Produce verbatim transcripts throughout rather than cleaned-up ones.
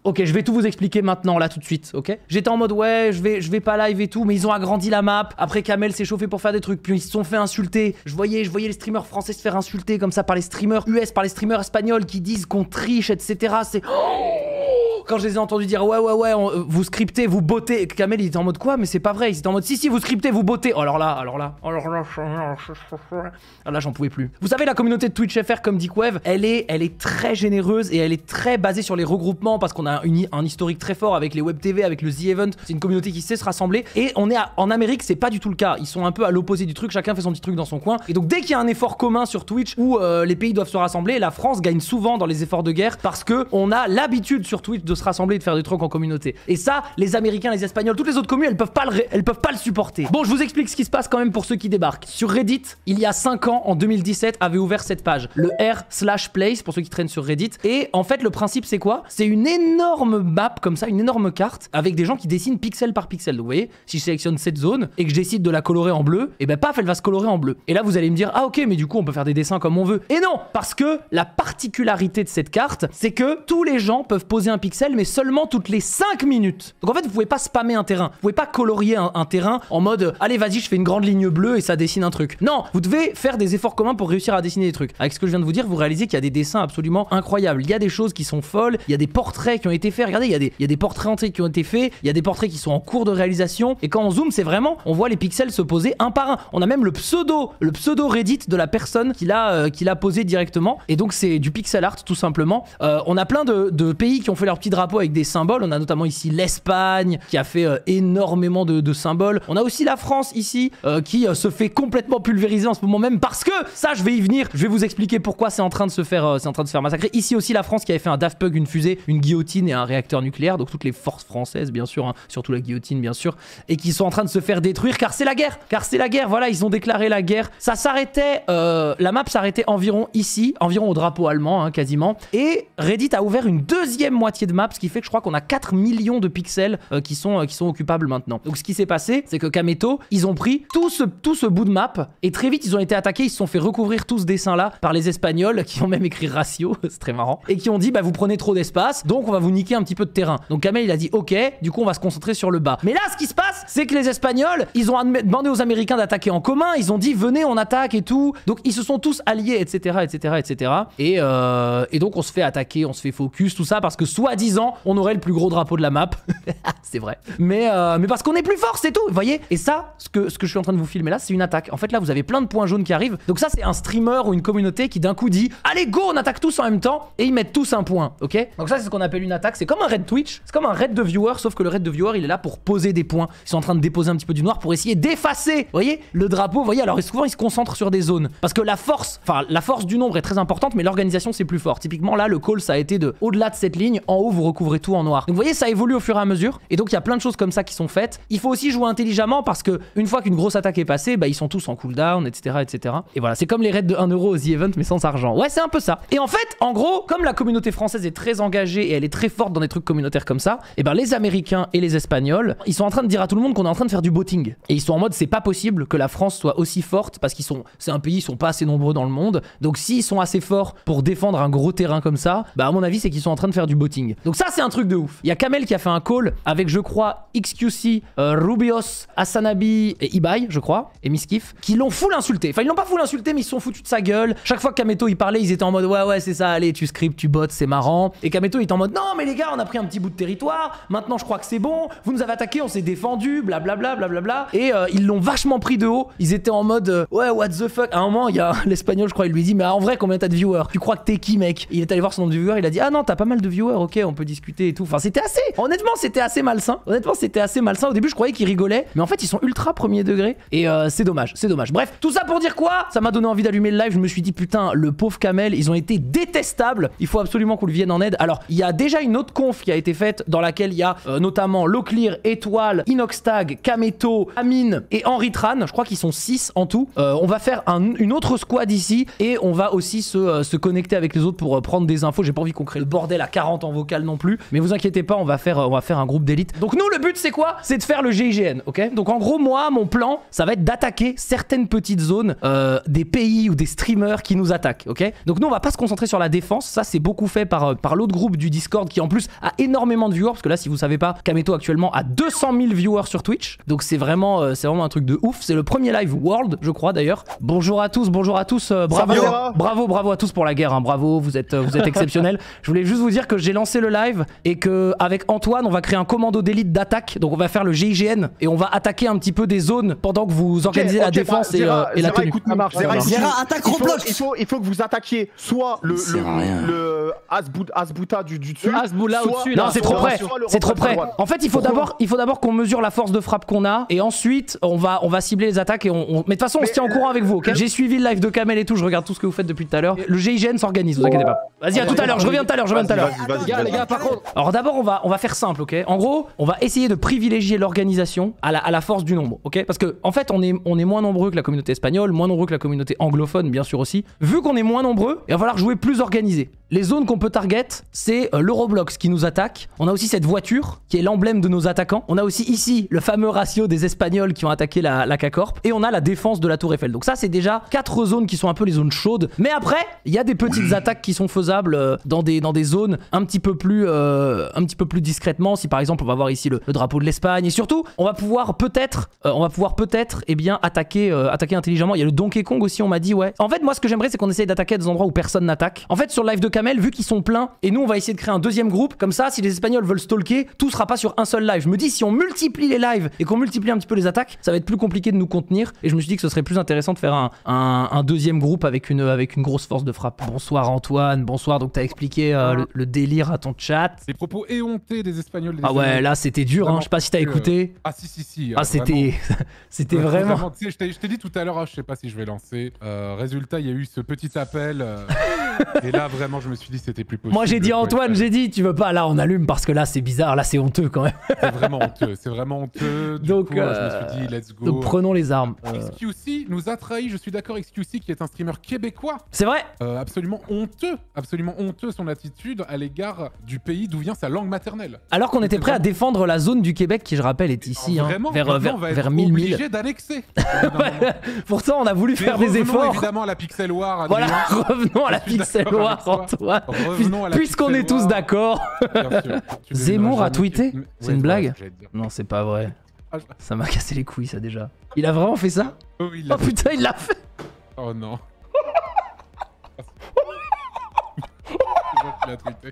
Ok, je vais tout vous expliquer maintenant, là, tout de suite, ok? J'étais en mode, ouais, je vais, je vais pas live et tout, mais ils ont agrandi la map. Après, Kamel s'est chauffé pour faire des trucs, puis ils se sont fait insulter. Je voyais, je voyais les streamers français se faire insulter comme ça par les streamers U S, par les streamers espagnols qui disent qu'on triche, et cetera. C'est... Quand je les ai entendus dire ouais ouais ouais on, vous scriptez, vous bottez, Kamel il était en mode quoi, mais c'est pas vrai, il était en mode si si vous scriptez, vous bottez. Oh, alors là, alors là, alors là, alors là j'en pouvais plus. Vous savez la communauté de Twitch F R comme dit Quev, elle est, elle est très généreuse et elle est très basée sur les regroupements parce qu'on a une, un historique très fort avec les web T V, avec le The Event. C'est une communauté qui sait se rassembler et on est à, en Amérique c'est pas du tout le cas. Ils sont un peu à l'opposé du truc, chacun fait son petit truc dans son coin. Et donc dès qu'il y a un effort commun sur Twitch où euh, les pays doivent se rassembler, la France gagne souvent dans les efforts de guerre parce que on a l'habitude sur Twitch de se rassembler et de faire des trucs en communauté. Et ça, les Américains, les Espagnols, toutes les autres communes, elles peuvent pas le, elles peuvent pas le supporter. Bon, je vous explique ce qui se passe quand même pour ceux qui débarquent. Sur Reddit, il y a cinq ans, en deux mille dix-sept, avait ouvert cette page, le r slash place pour ceux qui traînent sur Reddit. Et en fait, le principe c'est quoi? C'est une énorme map comme ça, une énorme carte avec des gens qui dessinent pixel par pixel. Donc, vous voyez, si je sélectionne cette zone et que je décide de la colorer en bleu, et ben paf, elle va se colorer en bleu. Et là, vous allez me dire ah ok, mais du coup, on peut faire des dessins comme on veut. Et non, parce que la particularité de cette carte, c'est que tous les gens peuvent poser un pixel, mais seulement toutes les cinq minutes. Donc en fait, vous pouvez pas spammer un terrain. Vous pouvez pas colorier un, un terrain en mode allez, vas-y, je fais une grande ligne bleue et ça dessine un truc. Non, vous devez faire des efforts communs pour réussir à dessiner des trucs. Avec ce que je viens de vous dire, vous réalisez qu'il y a des dessins absolument incroyables. Il y a des choses qui sont folles, il y a des portraits qui ont été faits. Regardez, il y a des, il y a des portraits entiers qui ont été faits, il y a des portraits qui sont en cours de réalisation. Et quand on zoome, c'est vraiment, on voit les pixels se poser un par un. On a même le pseudo, le pseudo Reddit de la personne qui l'a euh, qui l'a posé directement. Et donc c'est du pixel art tout simplement. Euh, on a plein de, de pays qui ont fait leur petit drapeau avec des symboles. On a notamment ici l'Espagne qui a fait euh, énormément de, de symboles. On a aussi la France ici euh, qui euh, se fait complètement pulvériser en ce moment même parce que ça, je vais y venir. Je vais vous expliquer pourquoi c'est en train de se faire, euh, c'est en train de se faire massacrer. Ici aussi la France qui avait fait un Daft Punk, une fusée, une guillotine et un réacteur nucléaire. Donc toutes les forces françaises bien sûr, hein, surtout la guillotine bien sûr, et qui sont en train de se faire détruire car c'est la guerre. Car c'est la guerre. Voilà, ils ont déclaré la guerre. Ça s'arrêtait, euh, la map s'arrêtait environ ici, environ au drapeau allemand hein, quasiment. Et Reddit a ouvert une deuxième moitié de map, ce qui fait que je crois qu'on a quatre millions de pixels euh, qui sont euh, qui sont occupables maintenant. Donc ce qui s'est passé, c'est que Kameto, ils ont pris tout ce tout ce bout de map et très vite ils ont été attaqués, ils se sont fait recouvrir tout ce dessin là par les Espagnols qui ont même écrit ratio, c'est très marrant, et qui ont dit bah vous prenez trop d'espace, donc on va vous niquer un petit peu de terrain. Donc Kamel il a dit ok, du coup on va se concentrer sur le bas. Mais là ce qui se passe, c'est que les Espagnols, ils ont demandé aux Américains d'attaquer en commun, ils ont dit venez on attaque et tout. Donc ils se sont tous alliés, etc etc etc. Et, euh, et donc on se fait attaquer, on se fait focus, tout ça parce que soi-disant on aurait le plus gros drapeau de la map. C'est vrai. Mais, euh, mais parce qu'on est plus fort, c'est tout, vous voyez. Et ça, ce que, ce que je suis en train de vous filmer là, c'est une attaque. En fait là, vous avez plein de points jaunes qui arrivent. Donc ça, c'est un streamer ou une communauté qui d'un coup dit allez go, on attaque tous en même temps et ils mettent tous un point, ok. Donc ça, c'est ce qu'on appelle une attaque. C'est comme un raid Twitch, c'est comme un raid de viewers, sauf que le raid de viewers, il est là pour poser des points. Ils sont en train de déposer un petit peu du noir pour essayer d'effacer, vous voyez, le drapeau. Vous voyez, alors souvent ils se concentrent sur des zones parce que la force, enfin la force du nombre est très importante, mais l'organisation c'est plus fort. Typiquement là, le call ça a été de au-delà de cette ligne, en haut vous recouvrez tout en noir. Donc vous voyez, ça évolue au fur et à mesure. Et donc il y a plein de choses comme ça qui sont faites. Il faut aussi jouer intelligemment parce que une fois qu'une grosse attaque est passée, bah ils sont tous en cooldown, et cetera, et cetera. Et voilà, c'est comme les raids de un euro aux The Event mais sans argent. Ouais, c'est un peu ça. Et en fait, en gros, comme la communauté française est très engagée et elle est très forte dans des trucs communautaires comme ça, et ben les Américains et les Espagnols, ils sont en train de dire à tout le monde qu'on est en train de faire du botting. Et ils sont en mode c'est pas possible que la France soit aussi forte parce qu'ils sont, c'est un pays, ils sont pas assez nombreux dans le monde. Donc s'ils sont assez forts pour défendre un gros terrain comme ça, bah à mon avis c'est qu'ils sont en train de faire du botting. Donc ça c'est un truc de ouf. Il y a Kamel qui a fait un call avec je crois X Q C, euh, Rubios, Asanabi et Ibai, je crois, et Miskif, qui l'ont full insulté. Enfin, ils l'ont pas full insulté, mais ils se sont foutus de sa gueule. Chaque fois que Kameto il parlait, ils étaient en mode ouais, ouais, c'est ça, allez, tu scripts, tu bottes, c'est marrant. Et Kameto il était en mode non, mais les gars, on a pris un petit bout de territoire, maintenant je crois que c'est bon, vous nous avez attaqué, on s'est défendu, blablabla, blablabla. Et euh, ils l'ont vachement pris de haut. Ils étaient en mode euh, ouais, what the fuck. À un moment, il y a l'espagnol, je crois, il lui dit mais en vrai, combien t'as de viewers? Tu crois que t'es qui, mec? Il est allé voir son nombre de viewers, il a dit ah non, t'as pas mal de viewers, ok, on peut discuter et tout. Enfin, c'était assez, honnêtement, c'était assez malsain. Honnêtement, c'était assez malsain. Au début, je croyais qu'ils rigolaient, mais en fait, ils sont ultra premier degré. Et euh, c'est dommage, c'est dommage. Bref, tout ça pour dire quoi? Ça m'a donné envie d'allumer le live. Je me suis dit, putain, le pauvre Kamel, ils ont été détestables. Il faut absolument qu'on lui vienne en aide. Alors, il y a déjà une autre conf qui a été faite dans laquelle il y a euh, notamment Loclear, Étoile, Inoxtag, Kameto, Amine et Henry Tran. Je crois qu'ils sont six en tout. Euh, on va faire un, une autre squad ici et on va aussi se, euh, se connecter avec les autres pour euh, prendre des infos. J'ai pas envie qu'on crée le bordel à quarante en vocal spécial non plus. Mais vous inquiétez pas, on va faire, on va faire un groupe d'élite. Donc nous, le but c'est quoi? C'est de faire le G I G N, ok? Donc en gros, moi, mon plan, ça va être d'attaquer certaines petites zones euh, des pays ou des streamers qui nous attaquent, ok? Donc nous, on va pas se concentrer sur la défense. Ça, c'est beaucoup fait par, euh, par l'autre groupe du Discord qui en plus a énormément de viewers. Parce que là, si vous savez pas, Kameto actuellement a deux cent mille viewers sur Twitch. Donc c'est vraiment, euh, c'est vraiment un truc de ouf. C'est le premier live world, je crois d'ailleurs. Bonjour à tous, bonjour à tous. Euh, bravo, bravo, bravo à tous pour la guerre. Hein, bravo, vous êtes, euh, vous êtes exceptionnels. Je voulais juste vous dire que j'ai lancé le live et que avec Antoine, on va créer un commando d'élite d'attaque. Donc on va faire le G I G N et on va attaquer un petit peu des zones pendant que vous organisez okay, la okay, défense bah, et, Zera, euh, et Zera, la tenue. Écoute, ça marche. Zera, Zera, attaque Roblox. Il faut, il faut que vous attaquiez soit le, le, le Asbuta du, du dessus, Asboula au-dessus. Non, c'est trop près. C'est trop près. En fait, il faut d'abord, il faut d'abord qu'on mesure la force de frappe qu'on a et ensuite on va, on va cibler les attaques et on. on... Mais de toute façon, on se tient en courant avec vous. Okay, j'ai suivi le live de Kamel et tout. Je regarde tout ce que vous faites depuis tout à l'heure. Le G I G N s'organise, vous inquiétez pas. Vas-y, à tout à l'heure. Je reviens tout à l'heure. Je reviens tout à l'heure. Les gars, les gars, par contre. Alors d'abord, on va, on va faire simple, ok. En gros, on va essayer de privilégier l'organisation à la, à la force du nombre, ok. Parce que en fait, on est, on est moins nombreux que la communauté espagnole, moins nombreux que la communauté anglophone, bien sûr aussi. Vu qu'on est moins nombreux, il va falloir jouer plus organisé. Les zones qu'on peut target, c'est euh, le Roblox qui nous attaque. On a aussi cette voiture qui est l'emblème de nos attaquants. On a aussi ici le fameux ratio des Espagnols qui ont attaqué la, la K-Corp. Et on a la défense de la Tour Eiffel. Donc ça, c'est déjà quatre zones qui sont un peu les zones chaudes. Mais après, il y a des petites attaques qui sont faisables euh, dans, des, dans des zones un petit peu plus, euh, un petit peu plus discrètement. Si par exemple, on va voir ici le, le drapeau de l'Espagne. Et surtout, on va pouvoir peut-être, euh, on va pouvoir peut-être, eh bien, attaquer, euh, attaquer intelligemment. Il y a le Donkey Kong aussi, on m'a dit, ouais. En fait, moi, ce que j'aimerais, c'est qu'on essaye d'attaquer à des endroits où personne n'attaque. En fait, sur le live de Kamel, vu qu'ils sont pleins, et nous, on va essayer de créer un deuxième groupe. Comme ça, si les Espagnols veulent stalker, tout sera pas sur un seul live. Je me dis, si on multiplie les lives et qu'on multiplie un petit peu les attaques, ça va être plus compliqué de nous contenir. Et je me suis dit que ce serait plus intéressant de faire un, un, un deuxième groupe avec une, avec une grosse force de frappe. Bonsoir Antoine, bonsoir. Donc t'as expliqué euh, le, le délire à ton chat. Les propos éhontés des Espagnols. Des ah ouais, Espagnols. Là c'était dur, hein. Je sais pas si t'as écouté. Euh... Ah si si si. Ah euh, c'était, c'était vraiment. vraiment tu sais, je t'ai dit tout à l'heure, ah, je sais pas si je vais lancer. Euh, résultat, il y a eu ce petit appel. Euh... et là vraiment, je me suis dit c'était plus possible. Moi j'ai dit à Antoine, j'ai dit tu veux pas, là on allume parce que là c'est bizarre, là c'est honteux quand même. C'est vraiment honteux, c'est vraiment honteux. Du donc coup, euh... je me suis dit let's go. Donc prenons les armes. Euh... X Q C nous a trahi, je suis d'accord. X Q C qui est un streamer québécois. C'est vrai. Euh, absolument honteux, absolument honteux son attitude à l'égard du pays d'où vient sa langue maternelle. Alors qu'on était prêt vraiment... à défendre la zone du Québec qui je rappelle est ici, hein, vraiment, vers vers, vers mille mille. Obligé d'annexer. Pourtant on a voulu faire des efforts. Évidemment à la Pixel War. Voilà, revenons à la Pixel War, Antoine. Puisqu'on est tous d'accord. Zemmour a tweeté. C'est une blague? Non, c'est pas vrai. Ça m'a cassé les couilles ça déjà. Il a vraiment fait ça? Oh, il oh putain, il l'a fait. Oh non. Il a tweeté.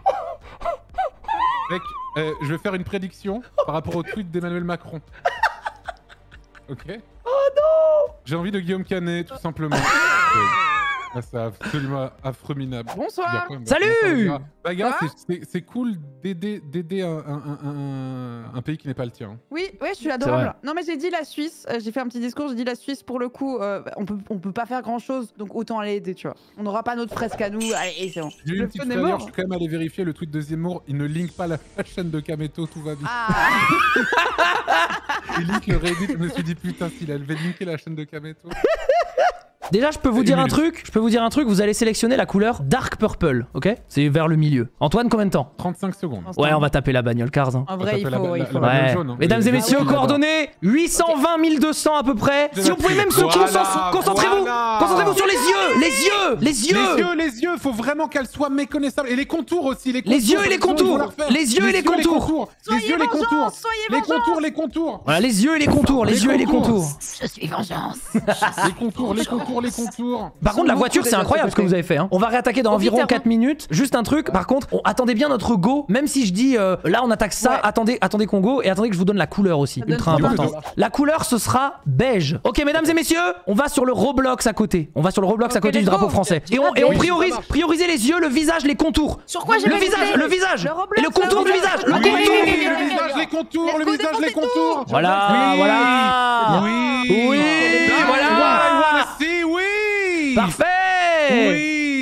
Mec, euh, je vais faire une prédiction par rapport au tweet d'Emmanuel Macron. Ok? Oh non! J'ai envie de Guillaume Canet, tout simplement. Ah, c'est absolument affreux minable. Bonsoir. Salut. Bah gars, c'est cool d'aider d'aider un, un, un, un pays qui n'est pas le tien. Oui, oui, je suis adorable. Non mais j'ai dit la Suisse, euh, j'ai fait un petit discours, j'ai dit la Suisse pour le coup, euh, on peut on peut pas faire grand chose, donc autant aller aider, tu vois. On n'aura pas notre fresque à nous, allez, c'est bon. J'ai eu une petite frayeur, je suis quand même allé vérifier le tweet de Zemmour, il ne link pas la, la chaîne de Kameto, tout va bien. Ah. Il link le Reddit, je me suis dit putain, s'il avait linké la chaîne de Kameto. Déjà, je peux vous dire un truc. Je peux vous dire un truc. Vous allez sélectionner la couleur Dark Purple, ok? C'est vers le milieu. Antoine, combien de temps? trente-cinq secondes. Ouais, on va taper la bagnole Cars. Hein. En vrai, il faut. La, il faut. la, la ouais. jaune, hein. Mesdames et messieurs, ah, oui, coordonnées huit cent vingt mille deux cents à peu près. Si vous pouvez même se concentrer, concentrez-vous. Voilà. Concentrez-vous sur les yeux, les yeux, les yeux. Les yeux, les yeux. Faut vraiment qu'elles soient méconnaissables. Et les contours aussi. Les, contours, les yeux et les contours. Les yeux et les contours. Les yeux et les contours. Les contours, les contours. Voilà, les yeux et les contours. Les yeux et les contours. Je suis vengeance. Les contours, les contours, les contours. Par contre, la voiture, c'est incroyable ce que vous avez fait. Hein. On va réattaquer dans environ quatre minutes. Juste un truc, par contre, on, attendez bien notre go. Même si je dis euh, là on attaque ça, ouais. attendez, attendez qu'on go et attendez que je vous donne la couleur aussi. Ultra important. La couleur ce sera beige. Ok, mesdames et messieurs, on va sur le Roblox à côté. On va sur le Roblox okay, à côté du drapeau go. français. Et on, et on priorise, priorisez les yeux, le visage, les contours. Sur quoi j'ai le visage, le visage le et le contour du visage. Le contour. Le visage, les contours, le visage, les contours. Voilà, voilà. Oui, oui, voilà. Oui. Parfait. Oui. C'est bien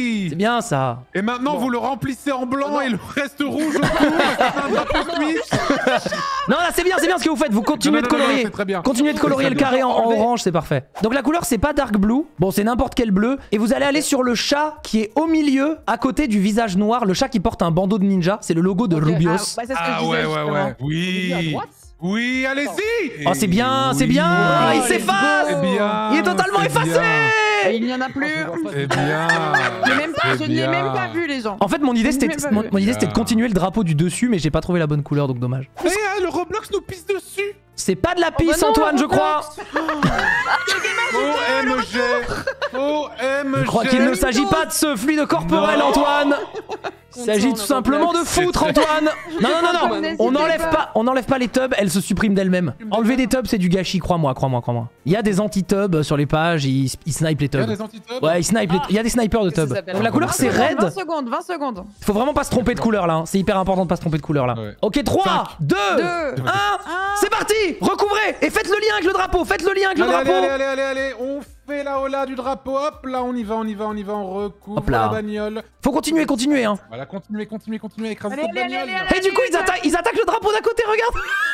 bien ça. Et maintenant, bon. vous le remplissez en blanc non. et le reste rouge autour. C'est un drapeau suisse. Non, là, c'est bien, c'est bien ce que vous faites. Vous continuez non, non, de colorier. Non, non, très bien. Continuez de colorier le carré en, en orange, c'est parfait. Donc la couleur, c'est pas dark blue. Bon, c'est n'importe quel bleu. Et vous allez aller sur le chat qui est au milieu, à côté du visage noir. Le chat qui porte un bandeau de ninja. C'est le logo de okay. Rubios. Ah, bah, c'est ce que ah je disais, ouais, ouais, ouais. Oui. Oui, allez-y. Oh, c'est bien, c'est bien. Il s'efface. Il est totalement effacé. Il n'y en a plus. C'est bien. Même pas, je ne l'ai même pas vu, les gens. En fait, mon idée c'était mon, mon idée c'était de continuer le drapeau du dessus, mais j'ai pas trouvé la bonne couleur, donc dommage. Eh, ah, le Roblox nous pisse dessus. C'est pas de la pisse, oh bah non, Antoine, je crois. O M G. O M G. Je crois qu'il ne s'agit pas de ce fluide corporel, non. Antoine. Il s'agit tout simplement de foutre, Antoine. Non, non, non, non. On n'enlève pas, on n'enlève pas les tubs, elles se suppriment d'elles-mêmes. Enlever des tubs, c'est du gâchis, crois-moi, crois-moi, crois-moi. Il y a des anti-tubs sur les pages, ils, ils snipent les tubs. Il y a des anti-tubs. Ouais, ils snipent. Les... Il y a des snipers de tubs. Donc la couleur c'est red. vingt secondes, vingt secondes. Faut vraiment pas se tromper de couleur là. Hein. C'est hyper important de pas se tromper de couleur là. Ouais. Ok, trois, deux, un, c'est parti. Recouvrez et faites le lien avec le drapeau. Faites le lien avec allez, le drapeau. Allez, allez, allez, allez, allez. On fait la hola du drapeau. Hop là, on y va, on y va, on y va. On recouvre la bagnole. Faut continuer, continuer hein. Voilà, continuer, continuer, continuer à écraser cette bagnole. Et du coup, ils attaquent, ils attaquent le drapeau d'à côté. Regarde.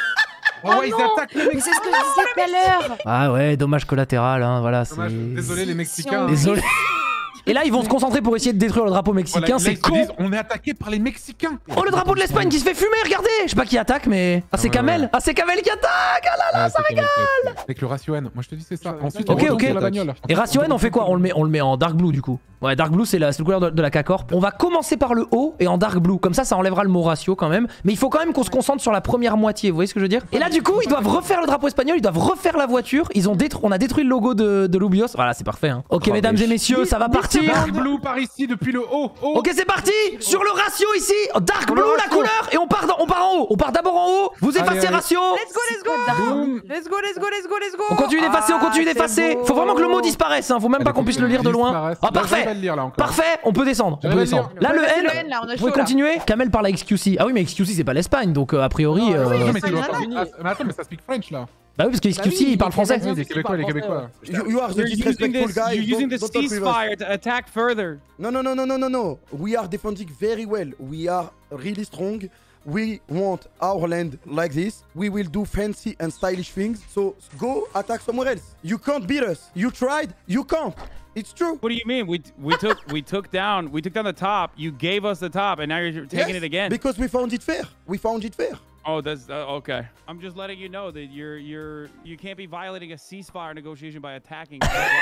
Oh, oh ouais, non. Ils attaquent les Mexicains. C'est ce que je disais tout à l'heure. Ah ouais, dommage collatéral, hein, voilà. Désolé les Mexicains. Désolé. Et là, ils vont se concentrer pour essayer de détruire le drapeau mexicain. Voilà, c'est con. Disent, on est attaqué par les Mexicains. Oh, le drapeau de l'Espagne qui se fait fumer, regardez. Je sais pas qui attaque, mais. Ah, c'est Kamel. Ah, c'est Kamel qui attaque. Ah là là, ouais, ça régale. Avec le ratio N. Moi, je te dis, c'est ça. Ensuite, ok, on ok. la bagnole. Et ratio N, on fait quoi? On le met, on le met en dark blue du coup. Ouais, dark blue, c'est la, la couleur de, de la K-Corp. On va commencer par le haut et en dark blue. Comme ça, ça enlèvera le mot ratio quand même. Mais il faut quand même qu'on se concentre sur la première moitié. Vous voyez ce que je veux dire? Et là, du coup, ils doivent refaire le drapeau espagnol. Ils doivent refaire la voiture. Ils ont détruit, on a détruit le logo de, de Rubios. Voilà, c'est parfait. Hein. Ok, oh, mesdames et messieurs, ça va partir. Dark blue par ici depuis le haut. haut. Ok, c'est parti. Sur le ratio ici, dark blue la couleur. Et on part, dans, on part en haut. On part d'abord en haut. Vous effacez ratio. Let's go, let's go. Let's go, let's go, let's go, let's go. On continue d'effacer, on continue d'effacer. Faut vraiment que le mot disparaisse. Hein. Faut même pas qu'on puisse le lire de loin. Ah, parfait. Parfait. On peut descendre, on peut descendre. Là, le N, vous pouvez continuer. Kamel parle à X Q C. Ah oui, mais X Q C, c'est pas l'Espagne, donc a priori. Non, oui, mais, mais attends, mais ça speak French là. Bah oui, parce que X Q C, il parle français. Les Québécois, les Québécois. You, you are the disrespectful guy. You're using the ceasefire to attack further. No, no, no, no, no, no, no. We are defending very well. We are really strong. We want our land like this. We will do fancy and stylish things. So go attack somewhere else. You can't beat us. You tried. You can't. It's true. What do you mean? We we took we took down we took down the top. You gave us the top, and now you're taking yes, it again. Because we found it fair. We found it fair. Oh, that's uh, okay. I'm just letting you know that you're you're you can't be violating a ceasefire negotiation by attacking.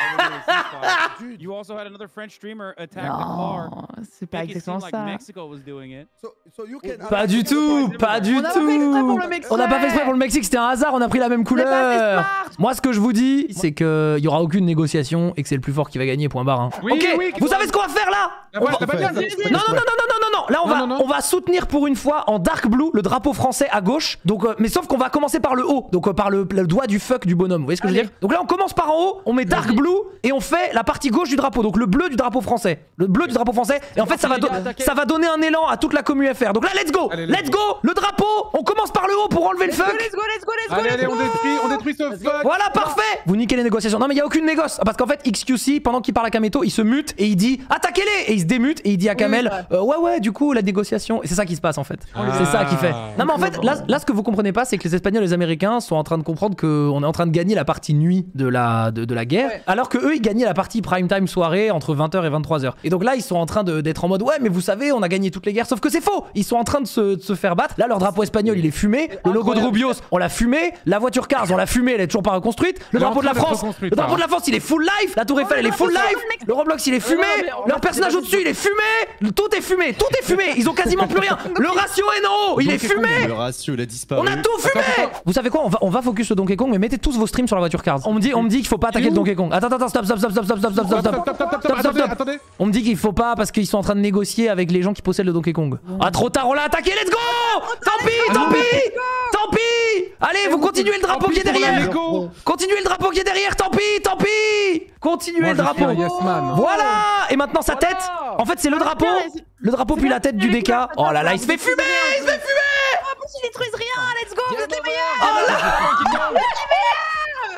Dude. You also had another French streamer attack non, the car. C'est pas exactement like ça. Mexico was doing it. So, so you can pas du tout, pas du on tout. On n'a pas fait exprès pour le Mexique, c'était un hasard. On a pris la même couleur. Moi, ce que je vous dis, c'est que il y aura aucune négociation et que c'est le plus fort qui va gagner. Point barre. Hein. Oui, ok. Oui, vous savez ce qu'on va faire là? La va... la non, non, non, non, non, non, non. Là, on non, va non, non. on va soutenir pour une fois en dark blue le drapeau français à gauche. Donc mais sauf qu'on va commencer par le haut, donc euh, par le, le doigt du fuck du bonhomme, vous voyez ce que Allez. je veux dire? Donc là on commence par en haut, on met dark blue et on fait la partie gauche du drapeau, donc le bleu du drapeau français. Le bleu du drapeau français, et en fait ça va, ça va donner un élan à toute la commu F R. Donc là let's go, allez, let's go, go. Le drapeau, on commence par le haut pour enlever let's le fuck. Go, let's go, let's go, let's go, allez, let's allez, go. on détruit, on détruit ce fuck. Voilà, parfait. Vous niquez les négociations. Non mais il y a aucune négoce, parce qu'en fait X Q C, pendant qu'il parle à Kameto, il se mute et il dit attaquez-les, et il se démute et il dit à Kamel oui, euh, ouais ouais du coup la négociation, et c'est ça qui se passe en fait. Ah. C'est ça qui fait. Non mais en fait là, là ce que vous comprenez pas, c'est que les Espagnols et les Américains sont en train de comprendre qu'on est en train de gagner la partie nuit de la, de, de la guerre, ouais. alors que eux ils gagnaient la partie prime time soirée entre vingt heures et vingt-trois heures. Et donc là ils sont en train d'être en mode ouais mais vous savez on a gagné toutes les guerres, sauf que c'est faux. Ils sont en train de se, de se faire battre. Là leur drapeau espagnol il est fumé, le logo de Rubios on l'a fumé, la voiture Cars on l'a fumé, elle est toujours pas reconstruite, le drapeau de la France, le drapeau de la France il est full life, la tour Eiffel elle est full life, le Roblox il est fumé, leur personnage au dessus il est fumé, tout est fumé, tout est fumé, ils ont quasiment plus rien. Le ratio est en haut, il est fumé. Le ratio il a disparu. On a tout fumé. Vous savez quoi, on va, on va focus le Donkey Kong, mais mettez tous vos streams sur la voiture Cars. On me dit, on me dit qu'il faut pas attaquer le Donkey Kong. Attends, attends, stop, stop, stop, stop, stop, stop, stop, stop, stop, stop, stop, stop. On me dit qu'il faut pas parce qu'ils sont en train de négocier avec les gens qui possèdent le Donkey Kong. Ah trop tard, on l'a attaqué, let's go. Tant pis, tant pis, tant pis. Allez, vous continuez le drapeau qui est derrière. Continuez le drapeau qui est derrière, tant pis, tant pis. Continuez le drapeau. Voilà. Et maintenant sa tête. En fait, c'est le drapeau, le drapeau puis la tête du D K. Oh là là, il se fait fumer, il se fait fumer. Ils détruisent rien, let's go, vous êtes les meilleurs. Oh là.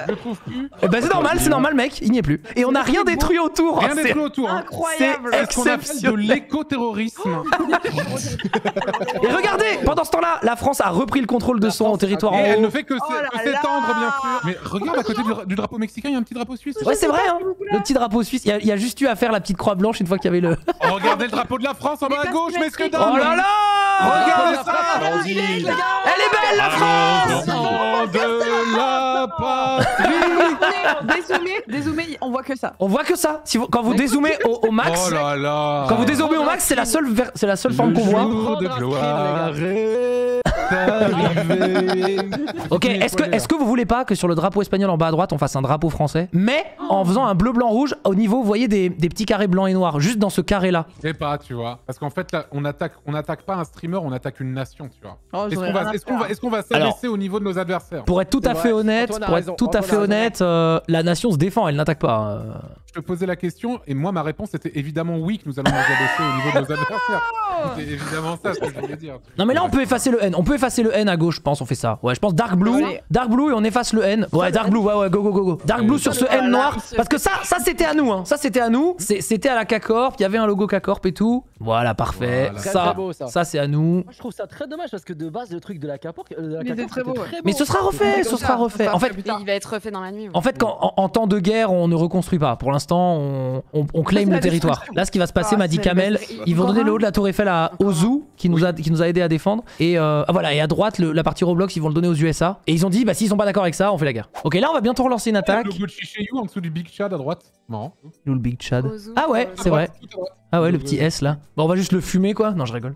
Je le trouve plus. Eh ben c'est normal, c'est normal mec, il n'y est plus. Et on n'a rien détruit autour. Rien C'est- détruit autour. hein. Incroyable. C'est C'est ce qu'on appelle de exceptionnel. l'écoterrorisme. Et regardez, pendant ce temps-là, la France a repris le contrôle de son territoire Et en elle haut. ne fait que Oh s'é- là que s'étendre, là. bien sûr. Mais regarde, à côté du, du drapeau mexicain, il y a un petit drapeau suisse. Ouais, c'est vrai, hein. Le petit drapeau suisse. Il y, a- il y a juste eu à faire la petite croix blanche une fois qu'il y avait le. Oh, regardez le drapeau de la France en bas à gauche, messieurs dames. Oh là là. Regardez ça. Elle est belle la France. Nom de la patrie. Dézoomé, dézoomé, on voit que ça. On voit que ça. Si vous- quand vous dézoomez au, au max, Oh là là. quand vous dézoomez au max, c'est la seule, ver- c'est la seule forme qu'on voit. Le jour de gloire est arrivé. Ok, est-ce que, est-ce que vous voulez pas que sur le drapeau espagnol en bas à droite on fasse un drapeau français, mais en faisant un bleu, blanc, rouge au niveau, vous voyez des, des petits carrés blancs et noirs, juste dans ce carré là. Je sais pas, tu vois. Parce qu'en fait, là, on attaque, on attaque pas un streamer, on attaque une nation, tu vois. Oh, Est-ce j'en ai qu'on rien va, à est-ce qu'on faire. va, est-ce qu'on va Alors- s'abaisser au niveau de nos adversaires? Pour être tout C'est à vrai, fait honnête, Antoine a pour être raison, tout à Antoine fait a raison. honnête, euh, la nation se défend, elle n'attaque pas. euh. Je te posais la question et moi, ma réponse était évidemment oui que nous allons nous abaisser au niveau de nos adversaires. C'était évidemment ça ce que je voulais dire. Non mais là on peut effacer le N, on peut effacer le N à gauche, je pense, on fait ça. Ouais, je pense Dark Blue, Allez. Dark Blue et on efface le N. Ouais, Dark Blue, ouais ouais, go go go go. Dark Blue sur ce N noir, parce que ça, ça c'était à nous, hein. Ça c'était à nous. C'est- C'était à la K-Corp, il y avait un logo K-Corp et tout. Voilà, parfait. Voilà. Ça, Très, très beau, ça. ça c'est à nous. Moi, je trouve ça très dommage parce que de base, le truc de la K-pop, euh, de la Il était K-pop, très beau, c'était ouais. très Mais beau. ce sera refait, ce sera refait. En fait, Il va être refait dans la nuit. ouais. En fait, quand, en, en temps de guerre, on ne reconstruit pas. Pour l'instant, on, on, on claim c'est le la territoire. destruction. Là, ce qui va se passer, Ah, m'a dit c'est- Kamel, c'est- ils vont encore donner le un haut de la Tour Eiffel à Ozu, qui nous a, qui nous a aidé à défendre. Et euh, ah, voilà, et à droite, le- la partie Roblox, ils vont le donner aux U S A. Et ils ont dit, bah s'ils sont pas d'accord avec ça, on fait la guerre. Ok, là, on va bientôt relancer une Le attaque. logo de Chicheyu en dessous du Big Chad à droite. Marrant. Nous, le Big Chad. Ozu, Ah ouais, euh, c'est vrai. Tout à droite. Ah ouais, le petit S là. Bon, on va juste le fumer quoi. Non, je rigole.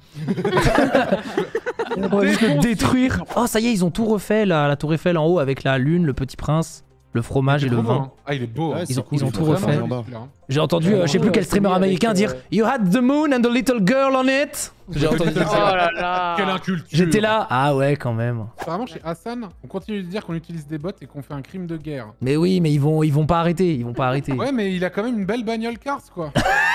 On va juste le détruire. Oh, ça y est, ils ont tout refait, la, la Tour Eiffel en haut avec la lune, le petit prince, le fromage et Il est le trop beau, vin. hein. Ah, il est beau. Ouais, hein. Ils ont, c'est cool, ils ont ils tout font refait. vraiment Celui-là, hein. J'ai entendu, euh, je sais plus Ouais, quel streamer celui avec, américain euh, dire You had the moon and the little girl on it. J'ai entendu Oh ça. là là. Quelle inculture. J'étais là. Ah ouais, quand même. Apparemment, chez Hassan, on continue de dire qu'on utilise des bots et qu'on fait un crime de guerre. Mais oui, mais ils vont, ils vont pas arrêter. Ils vont pas arrêter. Ouais, mais il a quand même une belle bagnole Cars, quoi.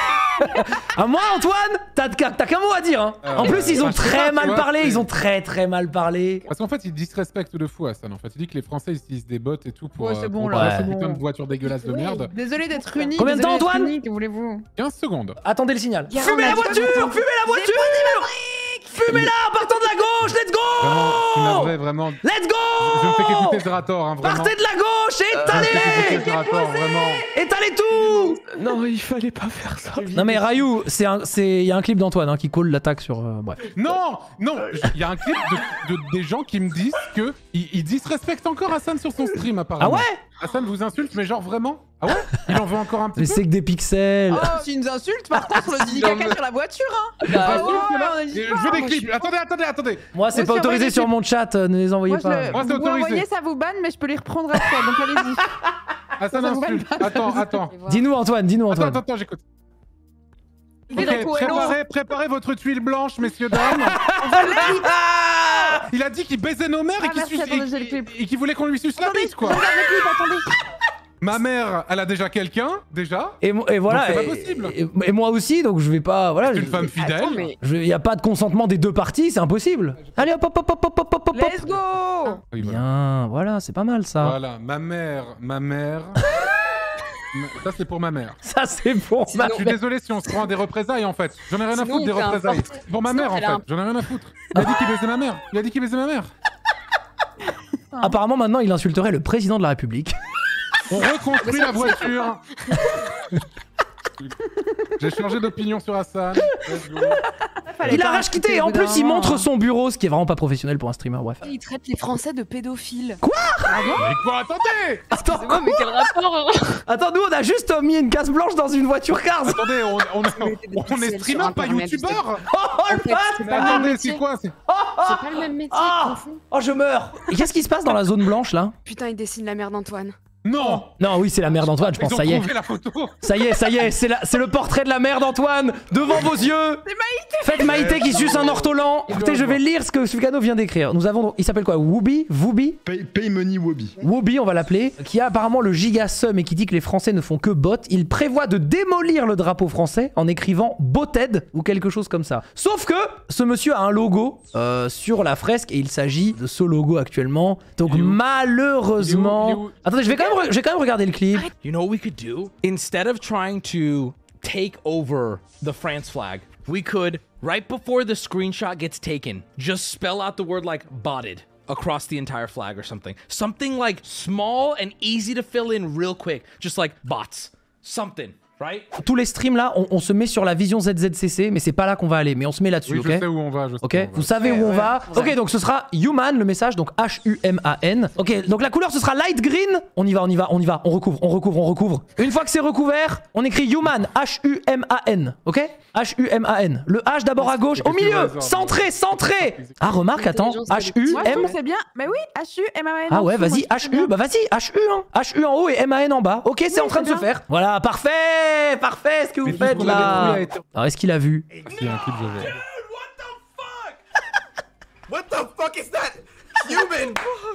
Ah moi, Antoine, t'as t'as qu'un mot à dire. Hein. Euh, En plus, ils ont bah, je sais très pas, tu mal vois, parlé. c'est- Ils ont très très mal parlé. Parce qu'en fait, il disrespecte de fou Hassan. En fait, il dit que les Français ils utilisent des bots et tout pour. Ouais, c'est euh, bon, pour là, faire c'est ces bon. putains de voitures dégueulasses de merde. Désolé d'être unique. Combien de temps, désolé d'être Antoine unique, que voulez-vous? quinze secondes. Attendez le signal. Y a Fumez un la avion voiture, de- fumez la voiture. Fumez-la, partant de la gauche. Let's Vraiment, je suis go. navré, vraiment. Let's go. Je ne fais qu'écouter Zerator, hein, vraiment. Partez de la gauche, Je ne fais étalez-les. qu'écouter Zerator, vraiment. Étalez tout. Non, il fallait pas faire ça. Non mais Rayou, c'est un, c'est, y a un clip d'Antoine hein, qui colle l'attaque sur. euh, bref. Non, non, il y a un clip de, de- des gens qui me disent que ils, ils disrespectent encore Hassan sur son stream Ah apparemment. ouais. Hassan vous insulte, mais genre vraiment. Ah ouais. Il en veut encore un petit Mais peu. c'est que des pixels. Oh, c'est une insulte par contre sur le Didi Caca sur la voiture, hein. Bah, Ah ouais, ouais, là, on a dit et pas, je veux des moi, clips. Attendez, attendez, attendez. Moi c'est Moi pas aussi, autorisé envoyez sur des mon chat, euh, ne les envoyez Moi, je pas. le... Moi, c'est vous autorisé. envoyez, ça vous banne, mais je peux les reprendre après, donc allez-y. Hassan Ça vous insulte. va, Attends, attends. Et voilà. Dis-nous Antoine, dis-nous Attends, Antoine. attends, attends, j'écoute. Il est dans Ok, Coelho. préparez, préparez votre tuile blanche, messieurs, dames. Il a dit qu'il baisait nos mères et Ah, qu'il merci, suce- attendez, j'ai le et- clip. et qu'il voulait qu'on lui suce la Attendez, bite, quoi. regarde le clip, attendez. Ma mère, elle a déjà quelqu'un, déjà. Et, mo- et voilà. Donc c'est et, pas possible. et- et moi aussi, donc je vais pas. Voilà. C'est je- une femme fidèle. Attends, mais Il y a pas de consentement des deux parties, c'est impossible. Allez hop hop hop hop hop hop hop hop. Let's go. Oui, voilà. Bien, voilà, c'est pas mal ça. Voilà, ma mère, ma mère. Ma- Ça c'est pour ma mère. Ça c'est bon. Sinon- ma- Je suis désolé si on se prend à des représailles en fait. J'en ai rien à Sinon, foutre des on fait un représailles. portrait. Pour ma Sinon, mère en elle a un- fait. J'en ai rien à foutre. Il a dit qu'il baisait ma mère. Il a dit qu'il baisait ma mère. Apparemment maintenant il insulterait le président de la République. On reconstruit la voiture. J'ai changé d'opinion sur Hassan. Let's go. Fallait Il pas a rage insulter quitté. au En bout d'un plus il moment, montre hein. son bureau, ce qui est vraiment pas professionnel pour un streamer. Bref. il traite les Français de pédophiles. Mais quoi, attendez. Attends, Excusez-moi, mais quel rapport hein. attends, nous on a juste mis une casse blanche dans une voiture Cars. Attendez, on, on, mettez des on, on est pixels streamer, sur pas Internet, youtubeur. Oh, oh, le En fait, fan. c'est Mais pas le même attendez, métier. c'est quoi c'est- C'est pas le même métier. Ah. confond. Oh je meurs. Et qu'est-ce qui se passe dans la zone blanche là? Putain, il dessine la mère d'Antoine. Non. Non, oui, c'est la mère d'Antoine, je pense. Ils ont Ça y est. trouvé la photo. Ça y est, ça y est, c'est la- c'est le portrait de la mère d'Antoine devant vos yeux. C'est Maïté. Faites Maïté qui suce un ortolan. Écoutez, je vais lire ce que Sufgano vient d'écrire. Nous avons, il s'appelle quoi, Wooby, Wooby, Pay, pay money Wobby. Wooby, on va l'appeler, qui a apparemment le giga sum et qui dit que les Français ne font que bot. Il prévoit de démolir le drapeau français en écrivant Boted ou quelque chose comme ça. Sauf que ce monsieur a un logo euh, sur la fresque et il s'agit de ce logo actuellement. Donc Il est où malheureusement, Il est où Il est où attendez, je vais quand même, re- je vais quand même regarder le clip. You know what we could do? Instead of trying to take over the France flag, we could, right before the screenshot gets taken, just spell out the word like botted across the entire flag or something. Something like small and easy to fill in real quick. Just like bots. Something, right? Tous les streams là, on, on se met sur la vision Z Z C C, mais c'est pas là qu'on va aller, mais on se met là-dessus, Oui, ok? je sais où on va. Je sais Ok, où on va. vous savez où on va. Ok, donc ce sera Human, le message, donc H U M A N. Ok, donc la couleur ce sera light green. On y va, on y va, on y va, on recouvre, on recouvre, on recouvre. Une fois que c'est recouvert, on écrit Human, H U M A N, ok? H U M A N. Le H d'abord à gauche, au milieu, centré, centré. Ah, remarque, attends, H U Moi, je M. trouve que c'est bien. Mais oui, H U M A N. Ah ouais, vas-y, H U, bah vas-y, H U, hein. H U en haut et M A N en bas. Ok, c'est en train de se faire. Voilà, parfait, parfait, ce que vous Mais tout faites ce qu'on avait là. trouvé a été- Alors, est-ce qu'il a vu? S'il y a un clip, je vais. What the fuck is that? Human!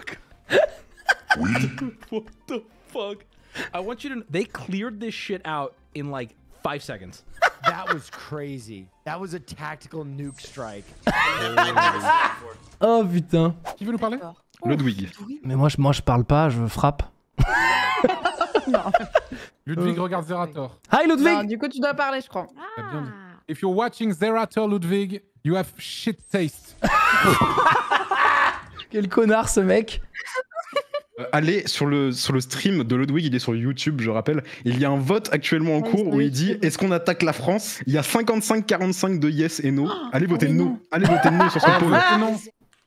What the fuck? I want you to. They cleared this shit out in like five seconds. That was crazy. That was a tactical nuke strike. Oh putain. Qui veut nous parler? Ludwig. Mais moi je, moi je parle pas, je frappe. Ludwig regarde Zerator. Hi Ludwig. Non, du coup, tu dois parler, je crois. T'as bien dit. If you're watching Zerator, Ludwig, you have shit taste. Quel connard ce mec. Euh, allez sur le, sur le stream de Ludwig, il est sur YouTube, je rappelle. Il y a un vote actuellement en cours où il dit est-ce qu'on attaque la France? Il y a cinquante-cinq quarante-cinq de yes et no. Allez voter no. Allez voter no sur son poll. Non.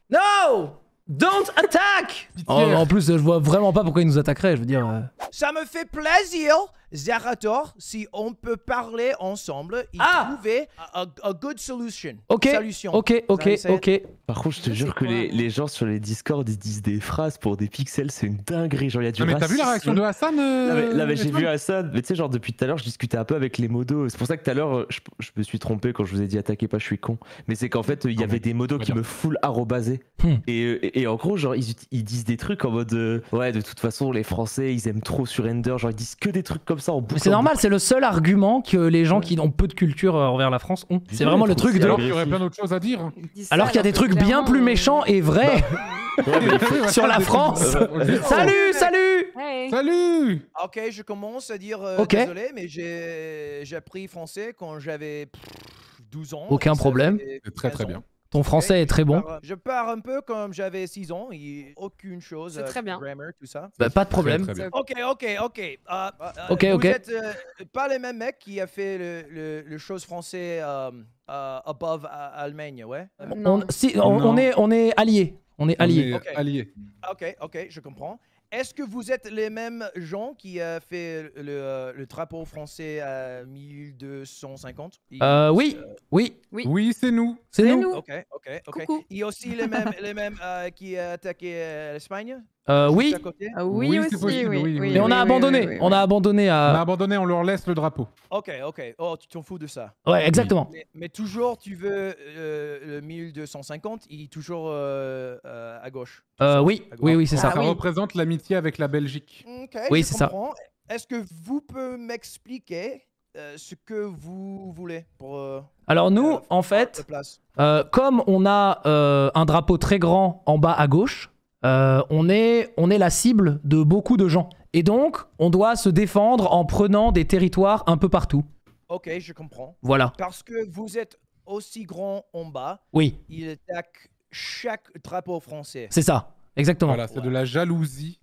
No! Don't attack! Oh, en plus, je vois vraiment pas pourquoi il nous attaquerait, je veux dire. euh. Ça me fait plaisir, Zerator, si on peut parler ensemble et Ah! trouver a, a good solution. Ok, Solution. ok, ok, Vous savez, ok. Par contre, je te jure que les, les gens sur les Discord ils disent des phrases pour des pixels, c'est une dinguerie. Genre, il y a du Non, mais t'as vu la réaction de Hassan euh, Là, mais, là, mais j'ai Antoine vu Hassan, mais tu sais, genre depuis tout à l'heure, je discutais un peu avec les modos. C'est pour ça que tout à l'heure, je, je me suis trompé quand je vous ai dit attaquez pas, je suis con. Mais c'est qu'en fait, il y Non, avait mais des modos faut qui dire. me full arrobasaient. Hmm. Et, et, et en gros, genre, ils, ils disent des trucs en mode euh, ouais, de toute façon, les Français, ils aiment trop surrender. Genre, ils disent que des trucs comme ça en boucle. Mais c'est en normal, boucle. c'est le seul argument que les gens qui ont peu de culture euh, envers la France ont. C'est vraiment le truc de. Alors qu'il y aurait plein d'autres choses à dire. Alors qu'il y a des trucs bien plus méchants et vrais Ouais, mais il faut- sur la France. Euh, Salut, salut! Hey. Salut! Ok, je commence à dire euh, Ok. désolé, mais j'ai j'ai appris français quand j'avais pff, douze ans. Aucun et ça problème. fait C'est très très quinze bien. ans. Ton français est très Je bon. pars- Je pars un peu comme j'avais six ans, et aucune chose. C'est euh, très bien. Grammar, tout ça. Bah, pas de problème. Très, très bien. Ok, ok, ok. Euh, euh, Ok, vous ok. êtes euh, pas les mêmes mecs qui a fait le, le, le chose français euh, euh, above euh, Allemagne, ouais? On, si, on, on Non. est, on est alliés. On est On alliés. est Ok. alliés. Ok, ok, je comprends. Est-ce que vous êtes les mêmes gens qui a fait le, euh, le drapeau français à mille deux cent cinquante? Il- Euh, oui, oui, Oui. Oui, c'est nous. c'est C'est nous. nous. Ok, ok, ok. Coucou. Il y a aussi les mêmes, les mêmes euh, qui a attaqué euh, l'Espagne? Euh, Juste oui, à côté? Ah oui, Oui, aussi, c'est possible, oui, oui, oui, oui. mais on oui, a oui, abandonné. oui, oui, On a abandonné On a à. abandonné, on leur laisse le drapeau. Ok, ok. Oh, tu t'en fous de ça. Ouais, exactement. Mais, mais toujours, tu veux euh, le mille deux cent cinquante, il est toujours euh, euh, à gauche. Euh, oui, oui, oui, c'est Ça, ça. représente l'amitié avec la Belgique. Ok, Oui, je c'est ça. comprends. Est-ce que vous pouvez m'expliquer euh, ce que vous voulez pour euh, Alors nous, euh, en la fait, place? euh, comme on a euh, un drapeau très grand en bas à gauche, euh, on est, on est la cible de beaucoup de gens. Et donc, on doit se défendre en prenant des territoires un peu partout. Ok, je comprends. Voilà. Parce que vous êtes aussi grand en bas, Oui, il attaque chaque drapeau français. c'est ça. Exactement. Voilà, c'est de la jalousie.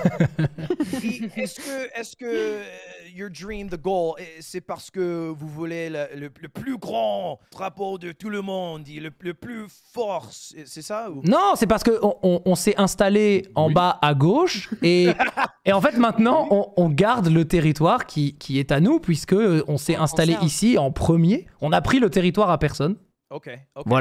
Et Est-ce que, est-ce que euh, your dream, the goal, eh, c'est parce que vous voulez le, le- le plus grand drapeau de tout le monde, et le, le plus fort, c'est c'est ça ou... Non, c'est parce qu'on on, on s'est installé en Oui. bas à gauche et, et en fait maintenant on, on garde le territoire qui, qui est à nous puisque euh, on s'est On installé conserve. ici en premier. On a pris le territoire à personne. Ok, ok. Voilà.